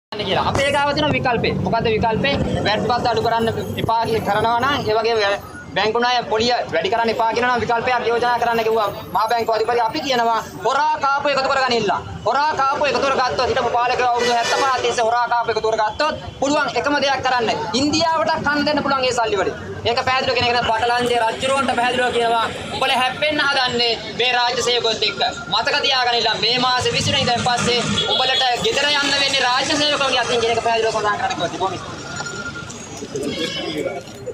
කියලා. අපේ ගාව තියෙන විකල්පේ. මොකද්ද විකල්පේ? වැට්පත් අඩු කරන්න එපා කරනවා නම් ඒ වගේ බැංකු ණය පොලිය වැඩි කරන්න එපා කියනවා නම් විකල්පයක් යෝජනා කරන්න කිව්වා මහා බැංකුව අධිපති. අපි කියනවා හොරා කාපු එකතු කරගනින්න. හොරා කාපු එකතු කරගත්තොත් හිටපු පාලකයෝ අවුරුදු 75 තිස්සේ හොරා කාපු එකතු කරගත්තොත් පුළුවන් එකම දෙයක් කරන්න. ඉන්දියාවට කන් දෙන්න පුළුවන් ඒ සල්ලි වලින්. මේක පැහැදිලිව කියන එක පටලන්ජේ රජුරවන්ට පැහැදිලිව කියනවා. උඹලා හැප්පෙන්න හදන්නේ මේ රාජ්‍ය සේවකයොත් එක්ක. මතක තියාගන්න මේ මාසේ 20 වෙනිදාන් පස්සේ උඹලට ගෙදර යන්න වෙන්නේ රාජ්‍ය සේවකයන්ගේ අතින් කියන එක පැහැදිලිව සඳහන් කරන්න කිව්වා.